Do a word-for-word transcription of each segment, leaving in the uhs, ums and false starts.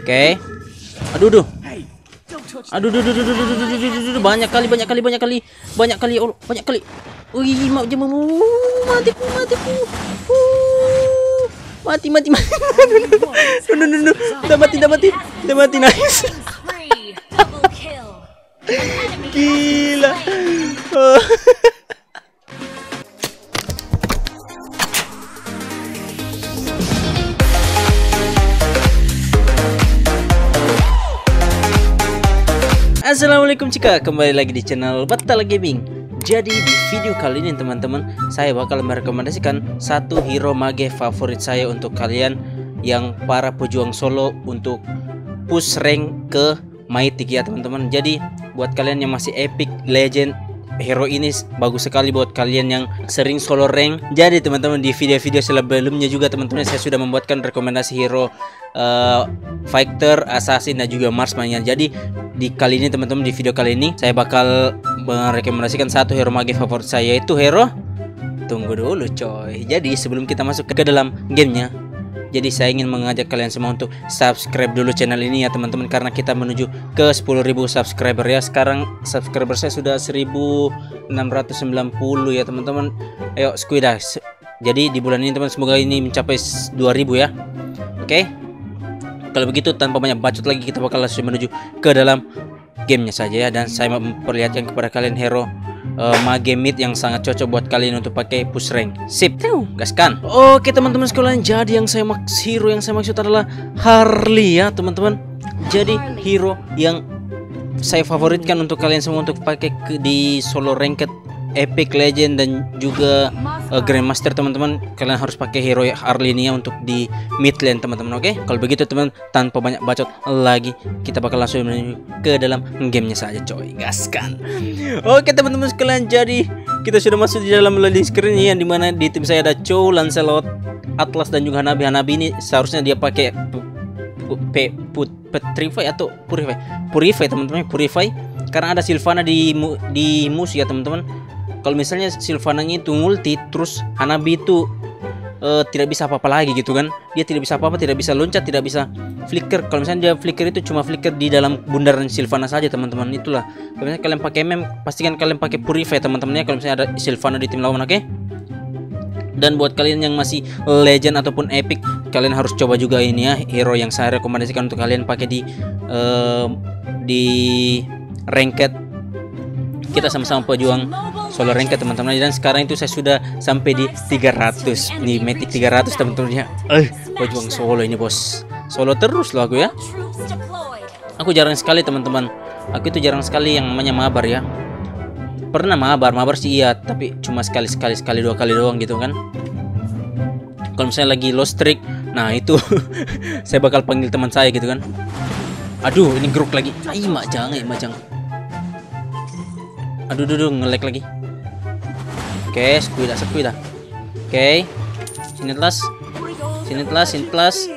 Oke. Aduh, duh. Aduh, duh, duh, duh, duh, duh, duh, duh, duh, duh. Banyak kali, banyak kali, banyak kali, banyak kali, oh, banyak kali. Wih, mau jam mau matiku, matiku. Uh, mati, mati, mati. No, no, no, no. Udah mati, udah mati, udah mati, nice. Gila. Oh. Assalamualaikum cika, kembali lagi di channel Batala Gaming. Jadi di video kali ini teman-teman, saya bakal merekomendasikan satu hero mage favorit saya untuk kalian yang para pejuang solo untuk push rank ke Mythic ya teman-teman. Jadi buat kalian yang masih epic, legend, hero ini bagus sekali buat kalian yang sering solo rank. Jadi teman-teman, di video-video sebelumnya juga teman-teman saya sudah membuatkan rekomendasi hero uh, fighter, assassin dan juga marksman ya. Jadi di kali ini teman-teman, di video kali ini saya bakal merekomendasikan satu hero mage favorit saya, yaitu hero, tunggu dulu coy. Jadi sebelum kita masuk ke dalam gamenya, jadi saya ingin mengajak kalian semua untuk subscribe dulu channel ini ya teman-teman, karena kita menuju ke sepuluh ribu subscriber ya. Sekarang subscriber saya sudah seribu enam ratus sembilan puluh ya teman-teman. Ayo squid. Jadi di bulan ini teman, semoga ini mencapai dua ribu ya. Oke. Kalau begitu tanpa banyak bacot lagi, kita bakal langsung menuju ke dalam gamenya saja ya. Dan saya memperlihatkan kepada kalian hero uh, mage mid yang sangat cocok buat kalian untuk pakai push rank. Sip, gaskan. Oke teman-teman sekalian, jadi yang saya maksud, hero yang saya maksud adalah Harley ya teman-teman. Jadi hero yang saya favoritkan untuk kalian semua untuk pakai di solo ranked, epic, legend dan juga uh, grandmaster teman-teman. Kalian harus pakai hero Harley ini ya untuk di mid lane teman-teman. Oke, kalau begitu teman, tanpa banyak bacot lagi, kita bakal langsung menuju ke dalam gamenya saja coy. Gaskan. Oke teman-teman sekalian, jadi kita sudah masuk di dalam loading screen ya, yang dimana di tim saya ada Chow, Lancelot, Atlas dan juga Hanabi. Hanabi ini seharusnya dia pakai P put Petrify atau Purify. Purify teman-teman, Purify, karena ada Sylvana di di musuh ya teman-teman. Kalau misalnya Sylvananya itu multi, terus Hanabi itu uh, tidak bisa apa-apa lagi gitu kan. Dia tidak bisa apa-apa, tidak bisa loncat, tidak bisa flicker. Kalau misalnya dia flicker itu cuma flicker di dalam bundaran Sylvana saja teman-teman. Itulah. Kalau misalnya kalian pakai mem, pastikan kalian pakai Purify teman-teman ya, kalau misalnya ada Sylvana di tim lawan, oke? Okay? Dan buat kalian yang masih legend ataupun epic, kalian harus coba juga ini ya, hero yang saya rekomendasikan untuk kalian pakai di uh, di ranked. Kita sama-sama pejuang solo rank teman-teman. Dan sekarang itu saya sudah sampai di tiga ratus nih, Mythic tiga ratus teman-teman ya. Eh, pejuang solo ini bos, solo terus loh aku ya. Aku jarang sekali teman-teman, aku itu jarang sekali yang namanya mabar ya. Pernah mabar, mabar sih iya, tapi cuma sekali sekali sekali dua kali doang gitu kan. Kalau misalnya lagi lost streak, nah itu saya bakal panggil teman saya gitu kan. Aduh, ini grup lagi. Ay, majang, ay, majang. Aduh, duh, duh, nge-lag lagi. Oke, squid, squid dah. Oke, sini telas, sini telas, sini telas.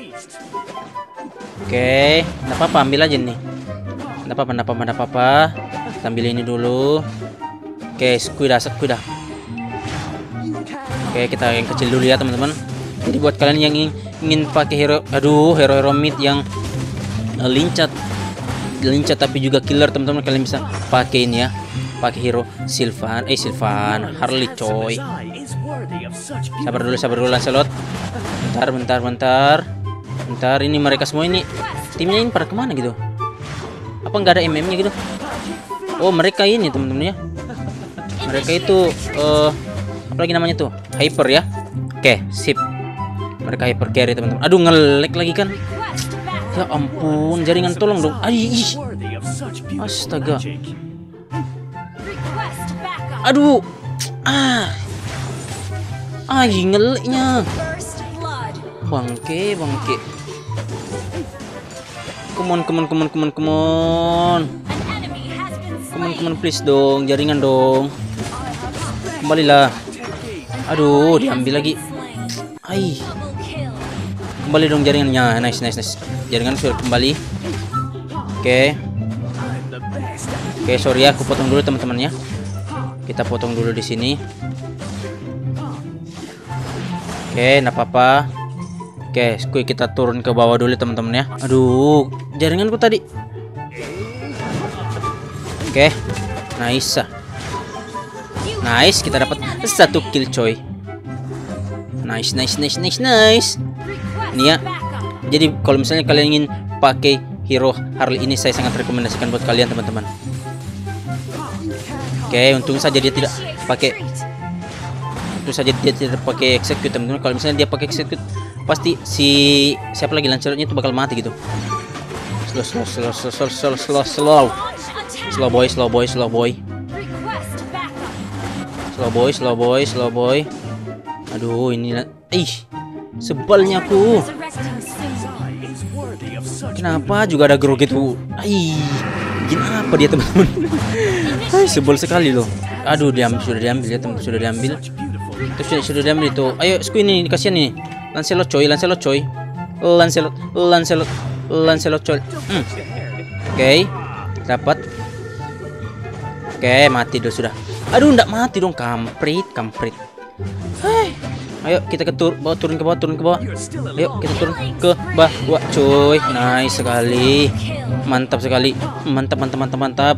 Oke, nggak apa-apa, ambil aja nih. Nggak apa-apa, nggak apa-apa, nggak apa-apa. Kita ambil ini dulu. Oke, squid dah, squid dah. Oke, kita yang kecil dulu ya teman-teman. Jadi buat kalian yang ingin, ingin pakai hero, aduh, hero-hero mid yang uh, lincat, lincat tapi juga killer teman-teman, kalian bisa pakai ini ya. Pakai hero Sylvan, eh Sylvan, Harley coy. Sabar dulu, sabar dulu Lancelot. Bentar, bentar, bentar, bentar. Ini mereka semua ini timnya ini pada kemana gitu? Apa nggak ada M M-nya gitu? Oh mereka ini teman-teman ya. Mereka itu uh, apa lagi namanya tuh? Hyper ya. Oke, sip. Mereka hyper carry teman-teman. Aduh nge-lag lagi kan? Ya ampun, jaringan tolong dong. Aish. Astaga. Aduh, ah, ah, ngeleknya, bangke, bangke. Come on, come on, come on, come on, come on, come on, come on, please dong, jaringan dong, kembalilah. Aduh, diambil lagi. Ai, kembali dong jaringannya. Nice, nice, nice. Jaringan sudah kembali. Oke, oke, sorry ya, aku potong dulu teman-teman ya. Kita potong dulu di sini. Oke, enggak apa-apa. Oke, Squid kita turun ke bawah dulu teman-teman ya. Aduh, jaringanku tadi. Oke, nice. Nice, kita dapat satu kill coy. Nice, nice, nice, nice, nice. Ini ya. Jadi kalau misalnya kalian ingin pakai hero Harley ini, saya sangat rekomendasikan buat kalian teman-teman. Oke, untung saja dia tidak pakai. Untung saja dia tidak pakai execute teman-teman. Kalau misalnya dia pakai execute, pasti si siapa lagi lancelotnya itu bakal mati gitu. Slow, slow, slow, slow, slow, slow, slow, slow. Slow boy, slow boy, slow boy. Slow boy, slow boy, slow boy. Aduh, ini ih, sebalnya aku. Kenapa juga ada grog itu? Ih, kenapa dia teman-teman? Hai, sebel sekali loh. Aduh, diambil, sudah diambil ya teman, sudah diambil. Itu sudah, sudah diambil itu. Ayo, Squid ini kasihan nih. Lancelot coy, Lancelot coy. Lancelot, Lancelot, Lancelot coy. Hmm. Oke, okay, dapat. Oke, okay, mati dulu sudah. Aduh, ndak mati dong, kamprit, kamprit. Hai. Ayo kita ke tur bawah, turun ke bawah, turun ke bawah. Ayo kita turun ke bawah, coy. Nice sekali. Mantap sekali. Mantap, mantap, mantap, mantap.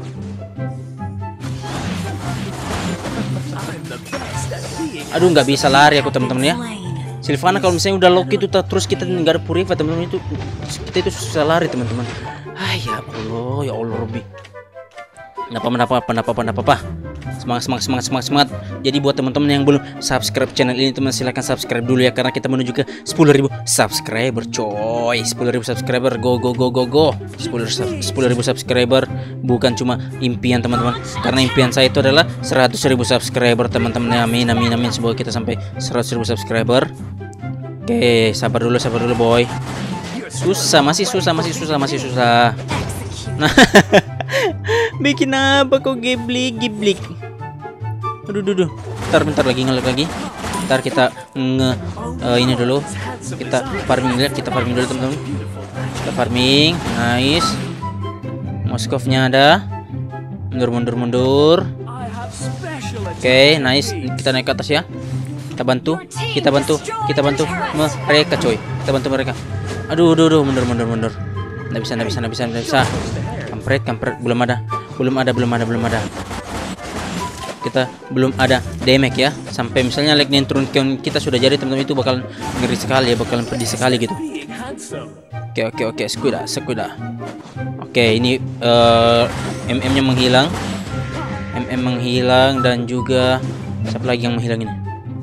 Aduh, nggak bisa lari aku teman-teman ya. Sylvana kalau misalnya udah lock itu terus kita nggak ada purifa teman-teman, itu kita itu susah lari teman-teman. Ah ya Allah, ya Allah Robby. Kenapa, kenapa, kenapa, kenapa, apa? Semangat, semangat, semangat, semangat, semangat. Jadi buat teman-teman yang belum subscribe channel ini, teman silahkan subscribe dulu ya, karena kita menuju ke sepuluh ribu subscriber, coy. sepuluh ribu subscriber, go, go, go, go, go. sepuluh ribu subscriber bukan cuma impian teman-teman, karena impian saya itu adalah seratus ribu subscriber teman-teman. Amin, amin, amin. Semoga kita sampai seratus ribu subscriber. Oke, sabar dulu, sabar dulu, boy. Susah, masih susah, masih susah, masih susah. Nah, bikin apa kok giblik, giblik. Aduh, aduh, aduh. Bentar, bentar lagi ngelag lagi. Bentar kita nge uh, ini dulu. Kita farming dulu, kita farming dulu teman-teman. Kita farming, nice. Moskovnya ada. Mundur, mundur, mundur. Oke, okay, nice. Kita naik ke atas ya. Kita bantu, kita bantu, kita bantu mereka coy. Kita bantu mereka. Aduh, aduh, aduh, mundur, mundur, mundur. Nggak bisa, nggak bisa, nggak bisa, nggak bisa. Kampret, kampret, belum ada, belum ada, belum ada, belum ada. Kita belum ada damage ya. Sampai misalnya like nih turun kita sudah jadi teman-teman, itu bakal ngeri sekali ya, bakalan pedih sekali gitu. Oke, oke, oke, Squid, Squid. Oke, ini uh, M M-nya menghilang, M M menghilang dan juga siapa lagi yang menghilang ini?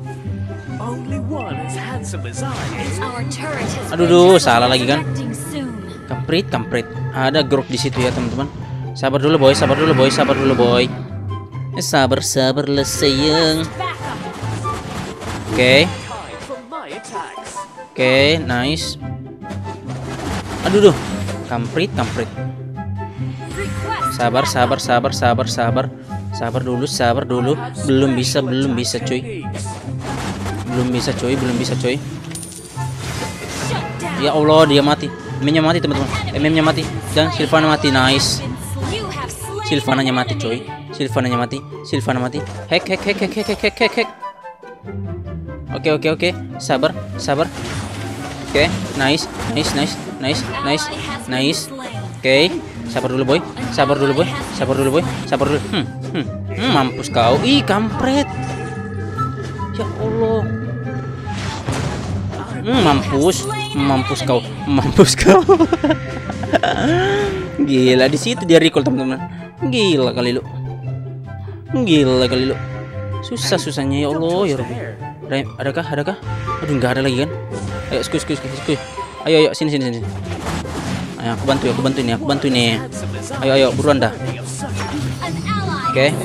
Aduh, duh, salah lagi kan? Kamprit, kamprit. Ada grup di situ ya teman-teman. Sabar dulu boy, sabar dulu boy, sabar dulu boy. Eh, sabar, sabar lah sayang. Oke, okay. Oke, okay, nice. Aduh, duh, kamprit, kamprit. Sabar, sabar, sabar, sabar, sabar. Sabar dulu, sabar dulu. Belum bisa, belum bisa cuy. Belum bisa cuy, belum bisa cuy. Ya Allah, dia mati. M M-nya mati teman-teman. M M-nya mati dan Sylvana mati. Nice. Sylvana-nya mati coy. Sylvana-nya mati. Sylvana mati. Hack, hack, hack, hack, hack, hack, hack, hack. Oke, oke, oke. Sabar, sabar. Oke, nice, nice, nice, nice, nice, nice. Oke, sabar dulu boy. Sabar dulu boy. Sabar dulu boy. Sabar dulu. Hmm, hmm, hmm, mampus kau. Ih, kampret. Ya Allah. Hmm, mampus. Mampus kau, mampus kau. Gila, di situ dia recall teman-teman. Gila kali lu. Gila kali lu. Susah susahnya ya Allah ya Rabbi. Adakah, adakah? Aduh, nggak ada lagi kan? Ayo, skuy, skuy, skuy, skuy. Ayo, ayo, sini, sini, sini. Ayo, aku bantu, aku bantu ini, aku bantu ini. Ayo, ayo, buruan dah. Oke.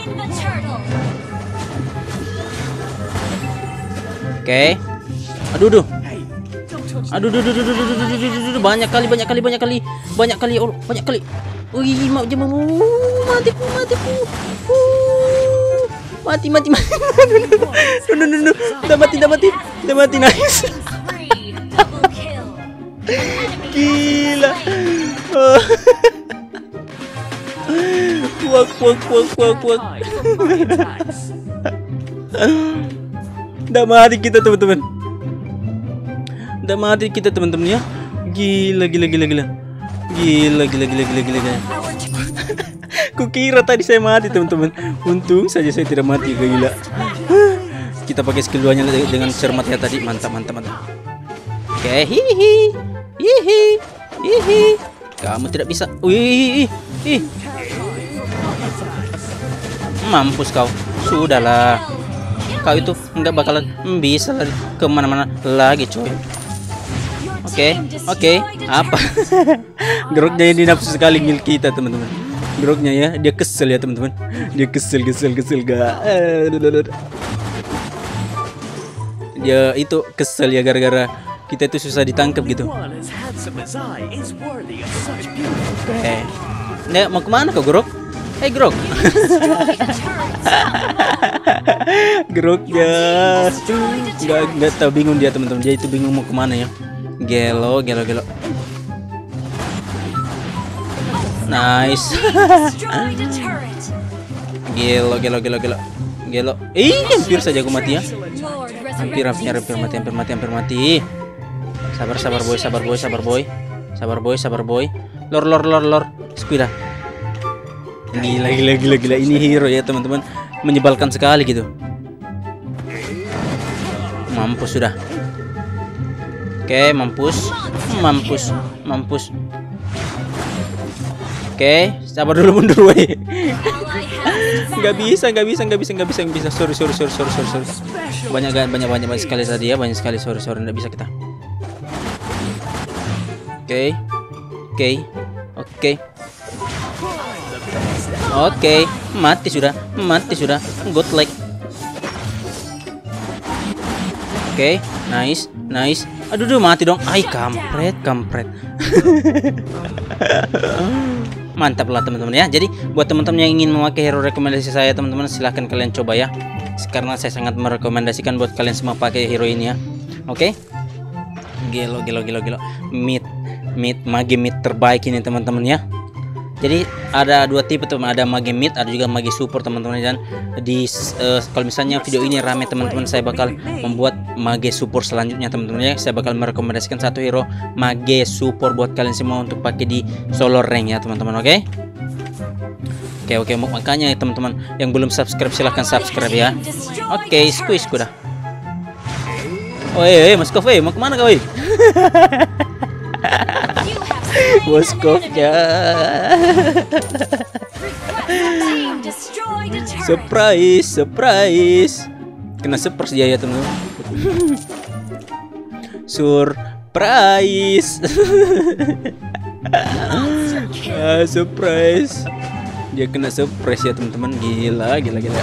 Oke. Aduh, aduh. Aduh, duh, duh, duh, duh, duh, duh, duh, duh, duh, banyak kali, banyak kali, banyak kali, banyak kali, oh, banyak kali. Wih, mau jam mau matiku, matiku, uh, mati, mati, mati, no, no, no, no, udah mati, udah mati, udah mati, nice. Gila. Wak, wak, wak, wak, wak. Udah mati kita teman-teman. Udah mati kita teman-teman ya. Gila gila gila gila. Gila gila gila gila gila. gila. Kukira tadi saya mati teman-teman. Untung saja saya tidak mati, gila. Kita pakai skill duanya dengan cermat ya tadi. Mantap mantap mantap. Oke, hihi. Hihi. Hihi. Kamu tidak bisa. Wih, ih. Mampus kau. Sudahlah. Kau itu nggak bakalan bisa lari kemana-mana lagi, coy. Oke, oke. Apa? Groknya ini nafsu sekali ngil kita, teman-teman. Groknya ya, dia kesel ya, teman-teman. Dia kesel, kesel, kesel gak. Dia itu kesel ya gara-gara kita itu susah ditangkap gitu. Oke. Nek mau kemana kau, Grok? Hei Grok. Grok ya. Nggak nggak tahu, bingung dia teman-teman. Dia itu bingung mau kemana ya. Gelo gelo gelo. Nice. Gelo gelo gelo gelo. Gelo. Ih, hampir saja aku mati ya. Hampir hampir hampir mati hampir mati hampir mati. Sabar sabar boy sabar boy sabar boy. Sabar boy sabar boy. Lor lor lor lor. Squida. Gila gila gila gila, ini hero ya teman-teman, menyebalkan sekali gitu. Mampus sudah. Oke, mampus, mampus, mampus. Oke, sabar dulu, mundur weh. Gak bisa, gak bisa, gak bisa, gak bisa, gak bisa. Sorry, sorry, sorry, sorry, sorry, sorry. Banyak, banyak, banyak, banyak sekali tadi ya, banyak sekali. Sorry, sorry, gak bisa kita. Oke, oke, oke. Oke, mati sudah, mati sudah. Good luck. Oke, nice, nice. Aduh, duh, mati dong. Ay, kampret, kampret. Mantap lah teman-teman ya. Jadi buat teman-teman yang ingin memakai hero rekomendasi saya, teman-teman silahkan kalian coba ya. Karena saya sangat merekomendasikan buat kalian semua pakai hero ini ya. Oke. Gelo, gelo, gelo, gelo. Mid, mid, mage mid terbaik ini teman-teman ya. Jadi ada dua tipe teman, ada mage mid, ada juga mage support teman-teman. Dan di uh, kalau misalnya video ini rame teman-teman, saya bakal membuat mage support selanjutnya teman-teman ya. Saya bakal merekomendasikan satu hero mage support buat kalian semua untuk pakai di solo rank ya teman-teman. Oke, oke, oke. Makanya ya teman-teman yang belum subscribe silahkan subscribe ya. Oke, squeeze kuda. Oh eh, eh Mas Kof, eh mau kemana kau? Moskownya. Surprise, surprise. Kena surprise dia ya teman-teman. Surprise. ah, surprise. Dia kena surprise ya teman-teman. Gila, gila, gila.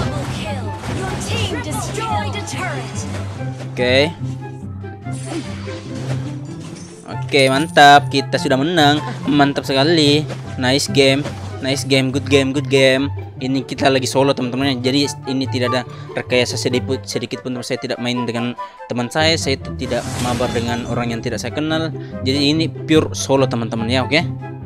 Oke. Okay. Oke, mantap. Kita sudah menang. Mantap sekali. Nice game. Nice game. Good game. Good game. Ini kita lagi solo teman-teman. Jadi ini tidak ada rekayasa sedikit sedikit pun. Saya tidak main dengan teman saya. Saya tidak mabar dengan orang yang tidak saya kenal. Jadi ini pure solo teman-teman ya. Oke.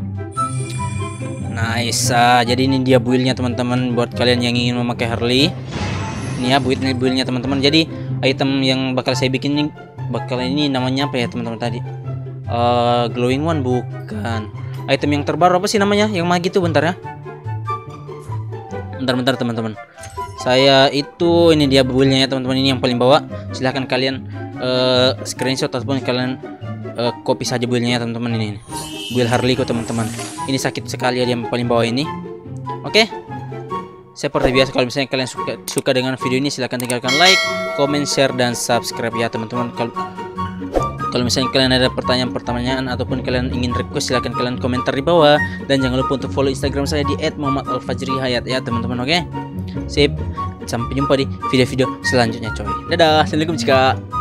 Nice. Uh, jadi ini dia build-nya teman-teman. Buat kalian yang ingin memakai Harley. Ini ya build-nya build-nya teman-teman. Jadi item yang bakal saya bikin ini bakal ini namanya apa ya teman-teman tadi? Uh, glowing one bukan. Item yang terbaru apa sih namanya? Yang magi itu bentar ya. Bentar-bentar teman-teman. Saya itu ini dia build-nya ya teman-teman, ini yang paling bawah. Silahkan kalian uh, screenshot ataupun kalian uh, copy saja build-nya ya teman-teman ini. Build Harley kok teman-teman. Ini sakit sekali ya yang paling bawah ini. Oke. Okay? Seperti biasa kalau misalnya kalian suka suka dengan video ini silahkan tinggalkan like, comment, share dan subscribe ya teman-teman. Kalau Kalau misalnya kalian ada pertanyaan-pertanyaan ataupun kalian ingin request silahkan kalian komentar di bawah. Dan jangan lupa untuk follow Instagram saya di et muhammad al fajri hayat ya teman-teman. Oke, sip. Sampai jumpa di video-video selanjutnya coy. Dadah, assalamualaikum cika.